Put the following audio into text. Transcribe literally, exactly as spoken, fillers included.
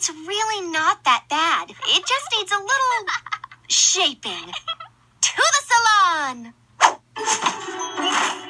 It's really not that bad. It just needs a little shaping. To the salon!